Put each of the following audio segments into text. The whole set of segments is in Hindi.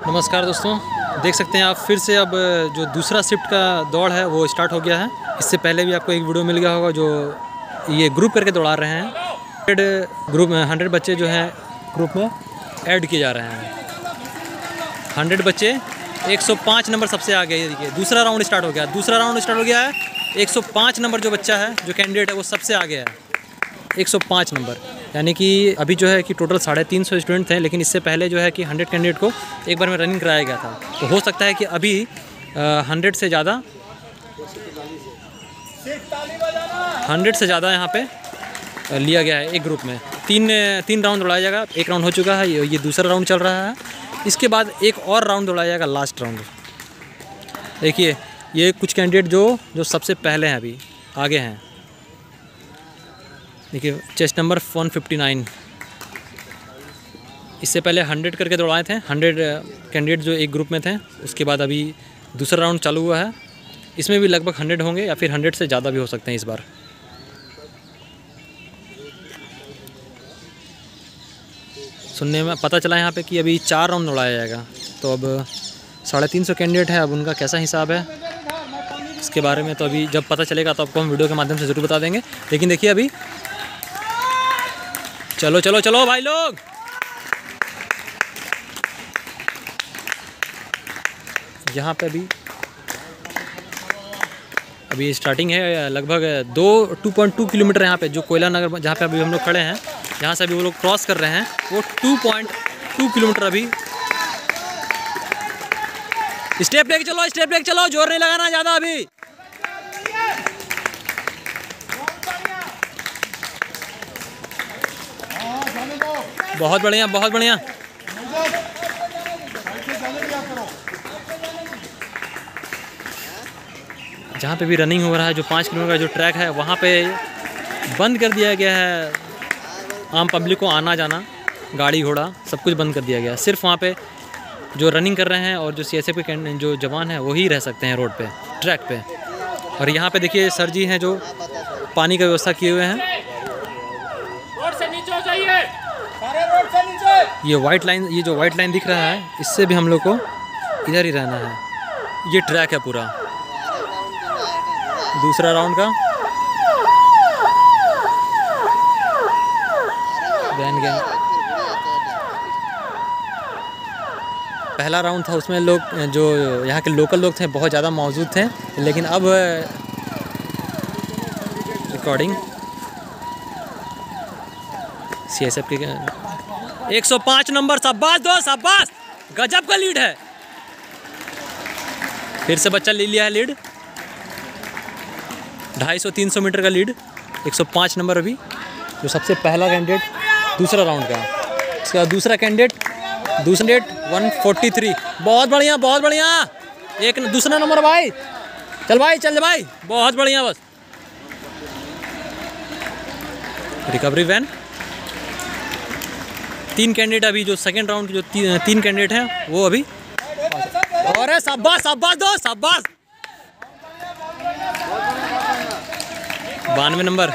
नमस्कार दोस्तों, देख सकते हैं आप फिर से अब जो दूसरा शिफ्ट का दौड़ है वो स्टार्ट हो गया है। इससे पहले भी आपको एक वीडियो मिल गया होगा जो ये ग्रुप करके दौड़ा रहे हैं। 100 ग्रुप 100 बच्चे जो हैं ग्रुप में ऐड किए जा रहे हैं। 100 बच्चे 105 नंबर सबसे आगे है। देखिए दूसरा राउंड स्टार्ट हो गया है। 105 नंबर जो बच्चा है, जो कैंडिडेट है वो सबसे आगे है। 105 नंबर, यानी कि अभी जो है कि टोटल 350 स्टूडेंट थे, लेकिन इससे पहले जो है कि 100 कैंडिडेट को एक बार में रनिंग कराया गया था। तो हो सकता है कि अभी 100 से ज़्यादा यहाँ पे लिया गया है। एक ग्रुप में तीन राउंड दौड़ाया जाएगा। एक राउंड हो चुका है, ये दूसरा राउंड चल रहा है। इसके बाद एक और राउंड दौड़ाया जाएगा, लास्ट राउंड। देखिए ये कुछ कैंडिडेट जो सबसे पहले हैं, अभी आगे हैं। देखिए चेस्ट नंबर 159। इससे पहले 100 करके दौड़ाए थे। 100 कैंडिडेट जो एक ग्रुप में थे। उसके बाद अभी दूसरा राउंड चालू हुआ है। इसमें भी लगभग 100 होंगे या फिर 100 से ज़्यादा भी हो सकते हैं इस बार। सुनने में पता चला यहाँ पे कि अभी 4 राउंड दौड़ाया जाएगा। तो अब 350 कैंडिडेट है, अब उनका कैसा हिसाब है इसके बारे में तो अभी जब पता चलेगा तो आपको हम वीडियो के माध्यम से ज़रूर बता देंगे। लेकिन देखिए अभी चलो चलो चलो भाई लोग, यहाँ पे अभी स्टार्टिंग है। लगभग 2.2 किलोमीटर यहाँ पे जो कोयला नगर जहाँ पे अभी हम लोग खड़े हैं, यहाँ से अभी वो लोग क्रॉस कर रहे हैं। वो 2.2 किलोमीटर अभी। स्टेप लेके चलो, जोर नहीं लगाना ज़्यादा अभी। बहुत बढ़िया, बहुत बढ़िया। जहाँ पे भी रनिंग हो रहा है, जो 5 किलोमीटर का जो ट्रैक है, वहाँ पे बंद कर दिया गया है। आम पब्लिक को आना जाना, गाड़ी घोड़ा सब कुछ बंद कर दिया गया है। सिर्फ वहाँ पे जो रनिंग कर रहे हैं और जो CSF के जो जवान हैं वही रह सकते हैं रोड पे, ट्रैक पे। और यहाँ पे देखिए सर जी हैं जो पानी का व्यवस्था किए हुए हैं। ये जो वाइट लाइन दिख रहा है, इससे भी हम लोग को इधर ही रहना है। ये ट्रैक है पूरा दूसरा राउंड का। पहला राउंड था, उसमें लोग जो यहाँ के लोकल लोग थे बहुत ज़्यादा मौजूद थे। लेकिन अब रिकॉर्डिंग CSF के 105 नंबर, शाबाश, गजब का लीड है। फिर से बच्चा ले लिया है लीड, 250-300 मीटर का लीड। 105 नंबर अभी जो सबसे पहला कैंडिडेट दूसरा राउंड का। इसका दूसरा कैंडिडेट 143। बहुत बढ़िया, बहुत बढ़िया। एक दूसरा नंबर भाई, चल भाई, बहुत बढ़िया। बस रिकवरी वैन। 3 कैंडिडेट अभी जो सेकेंड राउंड के जो 3 कैंडिडेट हैं वो अभी। और शाबाश 92 नंबर।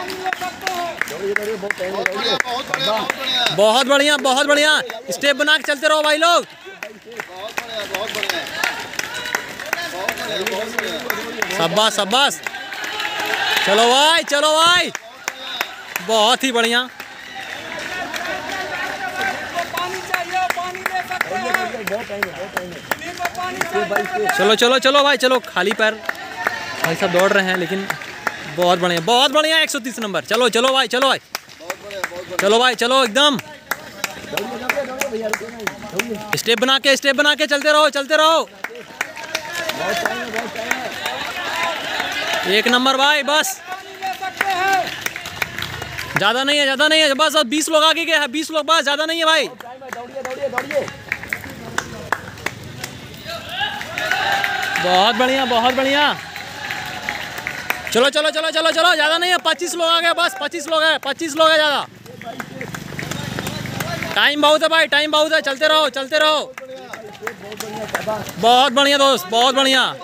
बहुत बढ़िया। स्टेप बना के चलते रहो भाई लोग। शाबाश। चलो भाई, बहुत ही बढ़िया। चलो भाई, चलो। खाली पैर भाई सब दौड़ रहे हैं, लेकिन बहुत बढ़िया। 130 नंबर। चलो भाई, चलो एकदम। स्टेप बना के चलते रहो। 1 नंबर भाई, बस ज़्यादा नहीं है। बस 20 लोग आगे गए हैं, 20 लोग बस, ज़्यादा नहीं है भाई। बहुत बढ़िया। चलो, ज़्यादा नहीं है। 25 लोग आ गए, बस 25 लोग है ज़्यादा। टाइम बहुत है भाई, चलते रहो। बहुत बढ़िया दोस्त, बहुत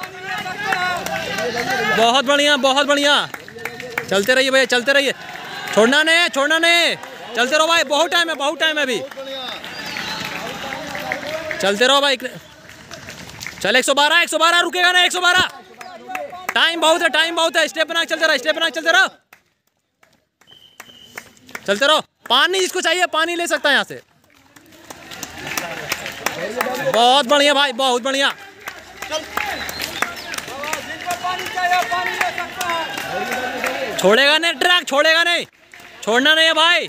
बढ़िया। चलते रहिए भैया, छोड़ना नहीं। चलते रहो भाई, बहुत टाइम है अभी। चलते रहो भाई। चल 112 112, रुकेगा ना 112। टाइम बहुत है, टाइम बहुत है। स्टेप बना चलते रहो, स्टेप बना चलते रहो, चलते रहो। पानी जिसको चाहिए पानी ले सकता है यहाँ से। बहुत बढ़िया भाई, बहुत बढ़िया। छोड़ेगा नहीं ट्रैक, छोड़ेगा नहीं, छोड़ना नहीं है भाई,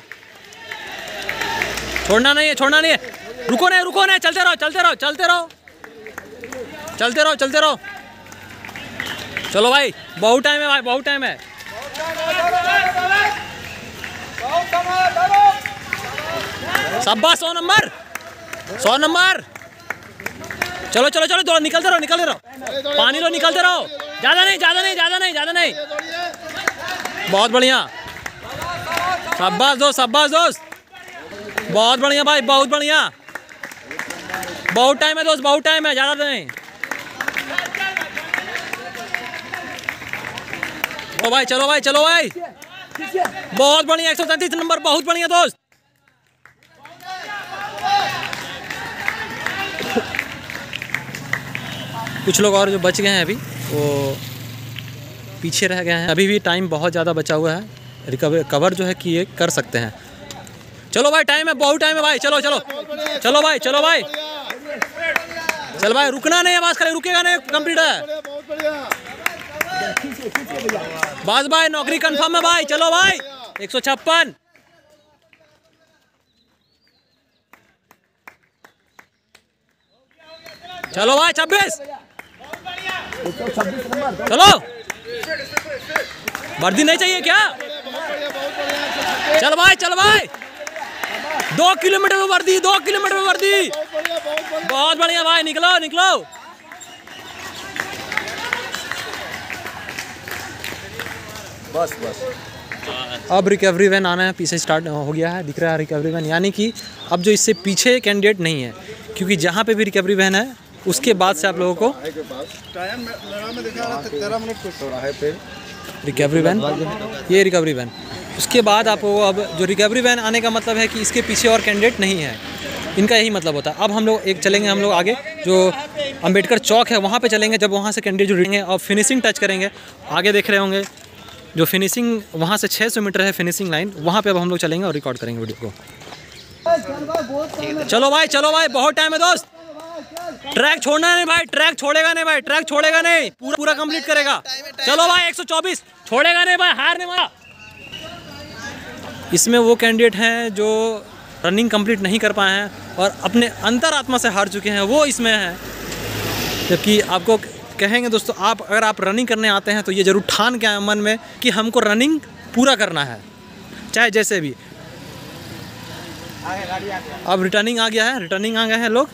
छोड़ना नहीं है, छोड़ना नहीं है। रुको नहीं, रुको नहीं, चलते रहो, चलते रहो, चलते रहो, चलते रहो, चलते रहो। चलो भाई, बहुत टाइम है भाई, बहुत टाइम है। शाबाश, 100 नंबर, 100 नंबर। चलो चलो चलो, दौड़, निकलते रहो, निकलते रहो। पानी लो, निकलते रहो। ज़्यादा नहीं, ज़्यादा नहीं, ज़्यादा नहीं, ज़्यादा नहीं। बहुत बढ़िया, शाबाश दोस्त, शाबाश दोस्त, बहुत बढ़िया भाई, बहुत बढ़िया। बहुत टाइम है दोस्त, बहुत टाइम है, ज़्यादा नहीं। ओ भाई, चलो भाई, चलो भाई, बहुत बढ़िया। 137 नंबर, बहुत बढ़िया दोस्त। कुछ लोग और जो बच गए हैं अभी, वो पीछे रह गए हैं। अभी भी टाइम बहुत ज़्यादा बचा हुआ है, कवर जो है कि ये कर सकते हैं। चलो भाई, टाइम है, बहुत टाइम है भाई। चलो चलो चलो भाई, चलो भाई, चल भाई, रुकना नहीं है, बस खाली रुकेगा नहीं, कंप्लीट है। बस भाई, नौकरी कंफर्म है भाई। चलो भाई, 156। चलो भाई, 26। चलो, वर्दी नहीं चाहिए क्या? चल भाई, चल भाई, 2 किलोमीटर में वर्दी, 2 किलोमीटर में वर्दी। बहुत बढ़िया भाई, निकलो निकलो। बस बस। अब रिकवरी वैन आना है, पीछे स्टार्ट हो गया है, दिख रहा है रिकवरी वैन। यानी कि अब जो इससे पीछे कैंडिडेट नहीं है, क्योंकि जहाँ पे भी रिकवरी वैन है उसके बाद से आप लोगों को टाइम में दिखा रहा था 13 मिनट कुछ हो रहा है। फिर रिकवरी वैन, ये रिकवरी वैन, उसके बाद आपको अब जो रिकवरी वैन आने का मतलब है कि इसके पीछे और कैंडिडेट नहीं है, इनका यही मतलब होता है। अब हम लोग एक चलेंगे, हम लोग आगे जो अंबेडकर चौक है वहाँ पे चलेंगे। जब वहाँ से कैंडिडेट जुड़ेंगे और फिनिशिंग टच करेंगे, आगे देख रहे होंगे जो फिनिशिंग वहाँ से 600 मीटर है फिनिशिंग लाइन, वहाँ पे अब हम लोग चलेंगे और रिकॉर्ड करेंगे वीडियो को। चलो भाई, चलो भाई, बहुत टाइम है दोस्त। ट्रैक छोड़ना नहीं भाई, ट्रैक छोड़ेगा नहीं भाई, ट्रैक छोड़ेगा नहीं, पूरा पूरा कंप्लीट करेगा। चलो भाई, 124, छोड़ेगा नहीं भाई, हार नहीं मारा। इसमें वो कैंडिडेट हैं जो रनिंग कंप्लीट नहीं कर पाए हैं और अपने अंतरात्मा से हार चुके हैं, वो इसमें हैं। जबकि आपको कहेंगे दोस्तों, आप अगर आप रनिंग करने आते हैं तो ये ज़रूर ठान के आए मन में कि हमको रनिंग पूरा करना है, चाहे जैसे भी। अब रिटर्निंग आ गया है, रिटर्निंग आ गए हैं लोग।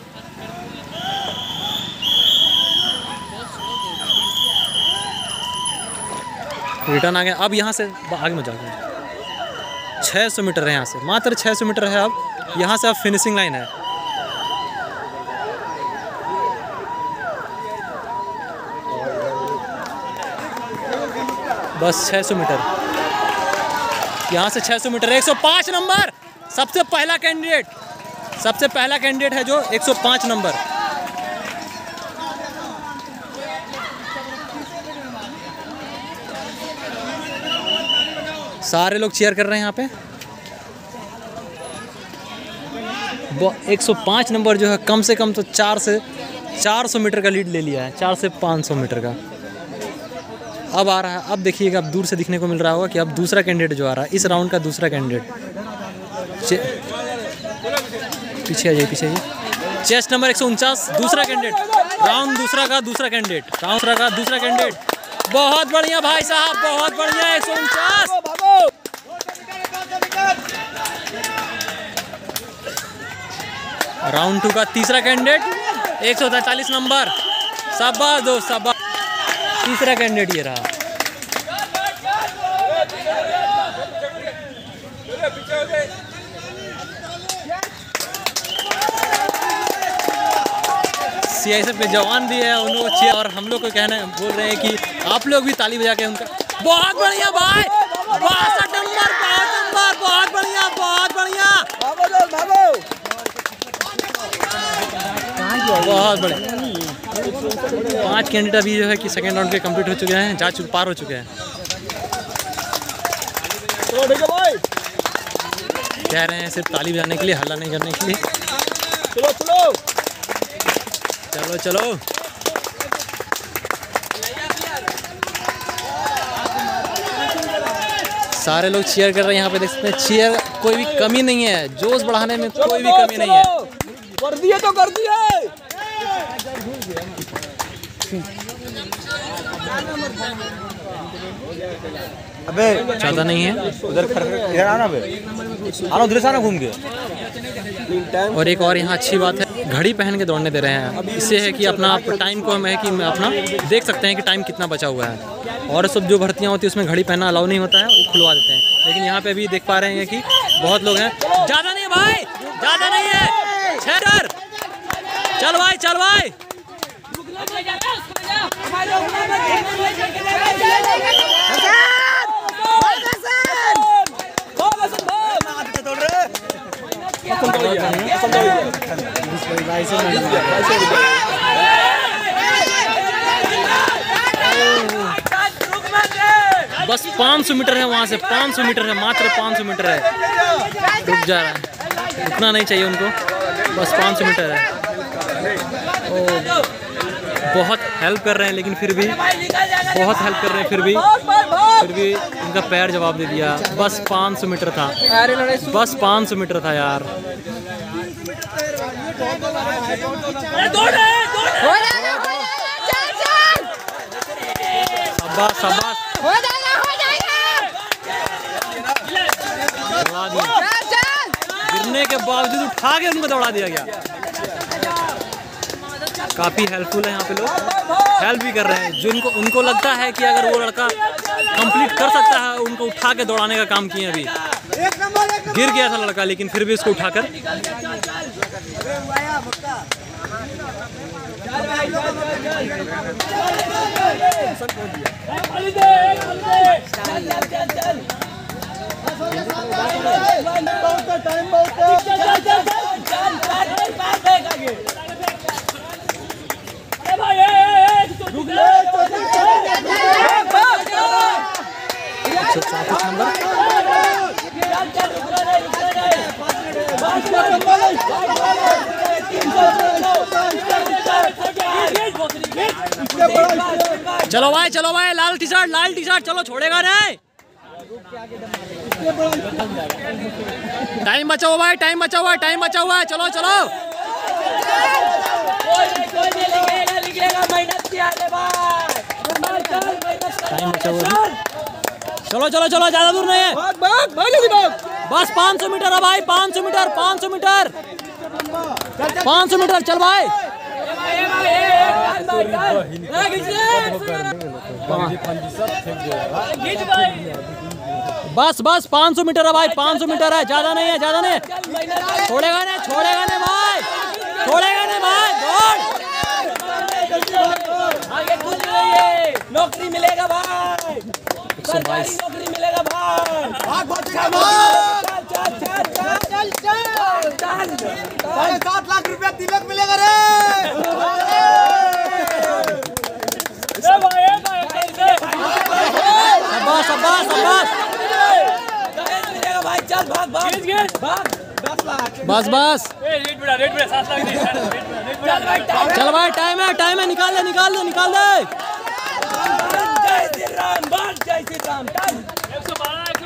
रिटर्न आ गया। अब यहाँ से आगे में जाकर 600 मीटर है, यहाँ से मात्र 600 मीटर है। अब यहाँ से अब फिनिशिंग लाइन है। बस 600 मीटर, यहाँ से 600 मीटर। 105 नंबर, सबसे पहला कैंडिडेट, सबसे पहला कैंडिडेट है जो 105 नंबर। सारे लोग चीयर कर रहे हैं यहाँ पे। 105 नंबर जो है कम से कम तो 400 मीटर का लीड ले लिया है, 400 से 500 मीटर का। अब आ रहा है, अब देखिएगा, अब दूर से दिखने को मिल रहा होगा कि अब दूसरा कैंडिडेट जो आ रहा है, इस राउंड का दूसरा कैंडिडेट। पीछे आइए, पीछे आइए। चेस्ट नंबर 149, दूसरा कैंडिडेट। राउंड दूसरा का दूसरा कैंडिडेट, राउंड दूसरा का दूसरा कैंडिडेट। बहुत बढ़िया भाई साहब, बहुत बढ़िया। 149। राउंड 2 का तीसरा कैंडिडेट 143 नंबर। शाबाश दोस्त, शाबाश। तीसरा कैंडिडेट ये रहा। सीआईएसएफ के जवान भी है, उन लोग को और हम लोग को कहना बोल रहे हैं कि आप लोग भी ताली बजा के उनका। बहुत बढ़िया भाई, 62 नंबर, 5 नंबर, बहुत बढ़िया, बहुत बढ़िया। बहुत बड़े 5 कैंडिडेट अभी जो है कि सेकेंड राउंड के कंप्लीट हो चुके हैं, पार हो चुके हैं। कह रहे हैं सिर्फ ताली बजाने के लिए, हल्ला नहीं करने के लिए। चलो चलो चलो चलो। सारे लोग चीयर कर रहे हैं यहाँ पे, देख सकते हैं चीयर कोई भी कमी नहीं है, जोश बढ़ाने में कोई भी कमी नहीं है। कर दिए तो कर दिए। अबे ज़्यादा नहीं है उधर इधर आना बे, आना उधर से आना घूम के। और एक और यहाँ अच्छी बात है, घड़ी पहन के दौड़ने दे रहे हैं। इससे है कि अपना टाइम को हम है कि अपना देख सकते हैं कि टाइम कितना बचा हुआ है। और सब जो भर्तियाँ होती है उसमें घड़ी पहनना अलाउ नहीं होता है, वो खुलवा देते हैं। लेकिन यहाँ पे अभी देख पा रहे हैं कि बहुत लोग हैं। ज़्यादा नहीं है भाई, ज़्यादा नहीं है, 6 डर। चल भाई चल भाई। बस 500 मीटर है वहाँ से, 500 मीटर है, मात्र 500 मीटर है। रुक जा रहा है, उतना नहीं चाहिए उनको, बस 500 मीटर है। बहुत हेल्प कर रहे हैं, लेकिन फिर भी बहुत हेल्प कर रहे हैं, फिर भी उनका पैर जवाब दे दिया। बस 500 मीटर था, बस 500 मीटर था यार। शाबाश शाबाश, गिरने के बावजूद उठा के उनको दौड़ा दिया गया। काफ़ी हेल्पफुल है यहाँ पे, लोग हेल्प भी कर रहे हैं। जो उनको लगता है कि अगर वो लड़का कंप्लीट कर सकता है, उनको उठा के दौड़ाने का काम किए। अभी गिर गया था लड़का, लेकिन फिर भी उसको उठाकर चलो भाई, लाल टी शर्ट, चलो छोड़ेगा नहीं। टाइम बचा हुआ है, टाइम बचा हुआ है, चलो चलो। टाइम बचा हुआ है, चलो चलो चलो, ज्यादा दूर नहीं है, बस 500 मीटर है भाई, 500 मीटर 500 मीटर 500 मीटर, चल भाई। बस बस 500 मीटर है भाई, 500 मीटर है, ज्यादा नहीं है, ज्यादा नहीं। छोड़ेगा नहीं भाई, छोड़ेगा नहीं भाई, दौड़। नौकरी मिलेगा भाई, 122 नौकरी मिलेगा भाई। 7 लाख रुपया तिलक मिलेगा रे। शाबाश शाबाश, मिलेगा भाई, चल भाग भाग भाग। 10 लाख बस बस, रेट बढ़ा 7 लाख चल भाई, टाइम है, निकाल दे। जय श्री राम, जय श्री राम। 112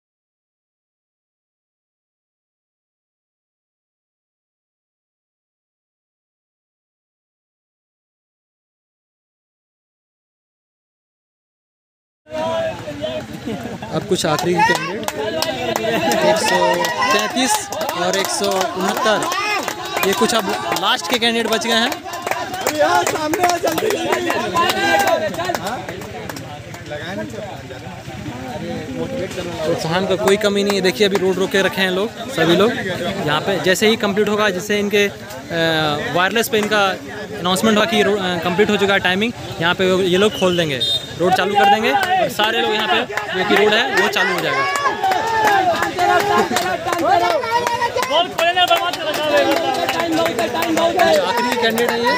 अब कुछ आखिरी कैंडिडेट 133 और 169, ये कुछ अब लास्ट के कैंडिडेट बच गए हैं। प्रोत्साहन का कोई कमी नहीं है। देखिए अभी रोड रोके रखे हैं लोग, सभी लोग यहाँ पे। जैसे ही कंप्लीट होगा, जैसे इनके वायरलेस पे इनका अनाउंसमेंट हुआ कि कंप्लीट हो चुका है टाइमिंग, यहाँ पे ये लोग खोल देंगे, रोड चालू कर देंगे और सारे लोग यहाँ पे जो कि रोड है वो चालू हो जाएगा। आखिरी कैंडिडेट है ये।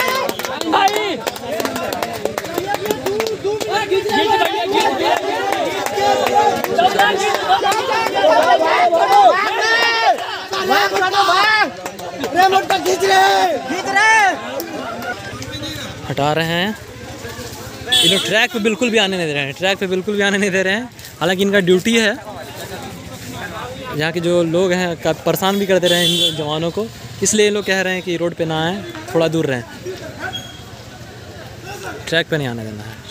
हटा रहे हैं ये लोग, ट्रैक पे बिल्कुल भी आने नहीं दे रहे हैं, ट्रैक पे बिल्कुल भी आने नहीं दे रहे हैं। हालांकि इनका ड्यूटी है, यहाँ के जो लोग हैं परेशान भी करते रहे इन जवानों को, इसलिए ये लोग कह रहे हैं कि रोड पे ना आए, थोड़ा दूर रहें, ट्रैक पे नहीं आने देना है।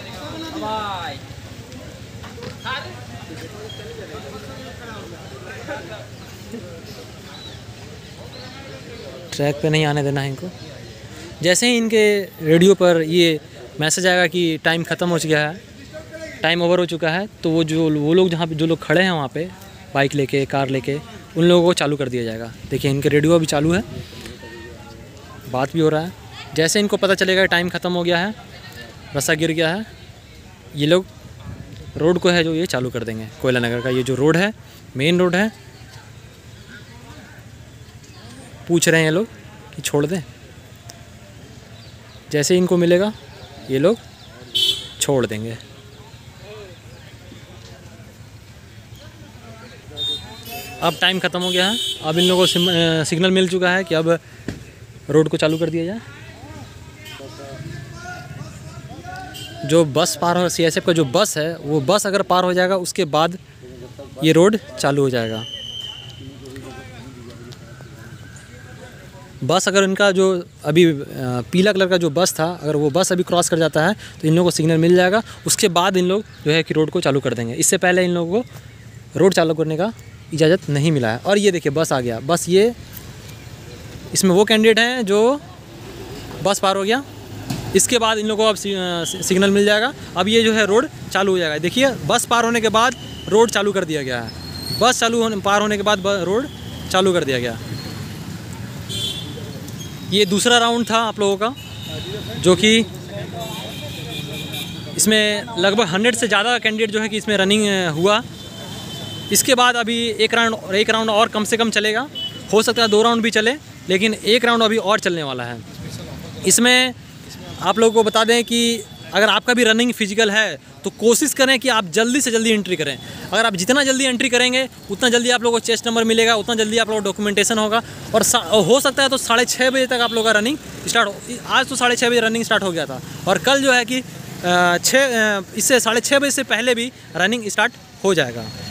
ट्रैक पे नहीं आने देना है इनको। जैसे ही इनके रेडियो पर ये मैसेज आएगा कि टाइम ख़त्म हो चुका है, टाइम ओवर हो चुका है, तो वो लोग जहाँ पे जो लोग खड़े हैं वहाँ पे बाइक लेके, कार लेके, उन लोगों को चालू कर दिया जाएगा। देखिए इनके रेडियो अभी चालू है, बात भी हो रहा है। जैसे इनको पता चलेगा टाइम ख़त्म हो गया है, रस्सा गिर गया है, ये लोग रोड को है जो ये चालू कर देंगे। कोयला नगर का ये जो रोड है, मेन रोड है, पूछ रहे हैं ये लोग कि छोड़ दें। जैसे इनको मिलेगा ये लोग छोड़ देंगे। अब टाइम ख़त्म हो गया है, अब इन लोगों को सिग्नल मिल चुका है कि अब रोड को चालू कर दिया जाए। जो बस पार हो, CSF का जो बस है, वो बस अगर पार हो जाएगा उसके बाद ये रोड चालू हो जाएगा। बस अगर इनका जो अभी पीला कलर का जो बस था, अगर वो बस अभी क्रॉस कर जाता है तो इन लोगों को सिग्नल मिल जाएगा, उसके बाद इन लोग जो है कि रोड को चालू कर देंगे। इससे पहले इन लोगों को रोड चालू करने का इजाज़त नहीं मिला है। और ये देखिए बस आ गया, बस ये इसमें वो कैंडिडेट हैं जो बस पार हो गया, इसके बाद इन लोगों को अब सिग्नल मिल जाएगा। अब ये जो है रोड चालू हो जाएगा। देखिए बस पार होने के बाद रोड चालू कर दिया गया है, बस पार होने के बाद रोड चालू कर दिया गया। ये दूसरा राउंड था आप लोगों का, जो कि इसमें लगभग 100 से ज़्यादा कैंडिडेट जो है कि इसमें रनिंग हुआ। इसके बाद अभी एक राउंड और कम से कम चलेगा, हो सकता है 2 राउंड भी चले, लेकिन एक राउंड अभी और चलने वाला है। इसमें आप लोगों को बता दें कि अगर आपका भी रनिंग फिजिकल है तो कोशिश करें कि आप जल्दी से जल्दी एंट्री करें। अगर आप जितना जल्दी एंट्री करेंगे उतना जल्दी आप लोगों को चेस्ट नंबर मिलेगा, उतना जल्दी आप लोगों को डॉक्यूमेंटेशन होगा। और हो सकता है तो 6:30 बजे तक आप लोगों का रनिंग स्टार्ट हो। आज तो 6:30 बजे रनिंग स्टार्ट हो गया था, और कल जो है कि इससे 6:30 बजे से पहले भी रनिंग स्टार्ट हो जाएगा।